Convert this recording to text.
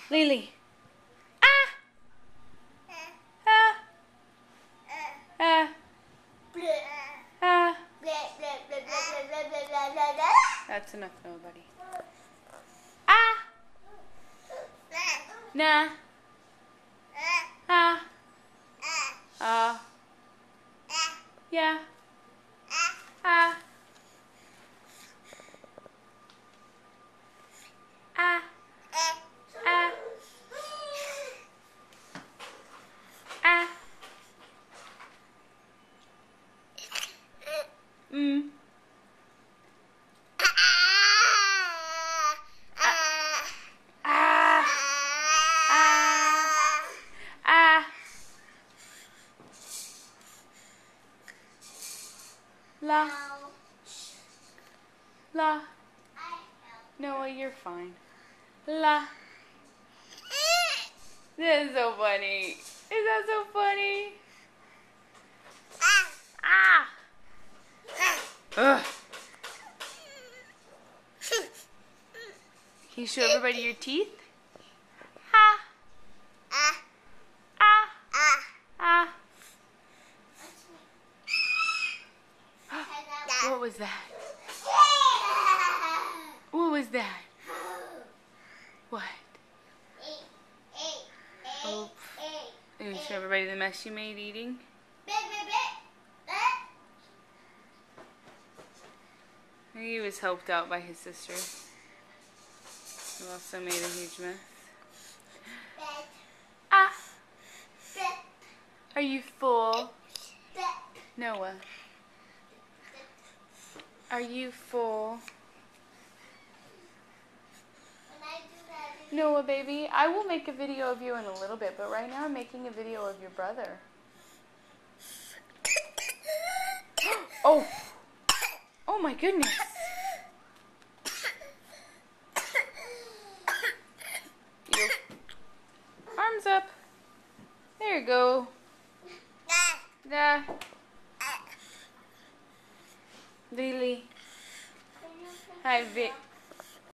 Lily. Ah! Ah! Ah! Ah! That's enough, nobody. Ah! Nah. Ah. Yeah. Ah. Ah. Ah. Ah. Mm. Ah. Ah. Ah. La. La. Noah, you're fine. La. That is so funny. Is that so funny? Ah! Ugh. Can you show everybody your teeth? Ah. Ah. Ah. What was that? What was that? What? Oh. Can you show everybody the mess you made eating? He was helped out by his sister, who also made a huge mess. Ah! Are you full? Noah. Are you full? Noah, baby, I will make a video of you in a little bit, but right now I'm making a video of your brother. Oh! Oh my goodness! Your arms up. There you go. Da. Lily. Hi, Vic.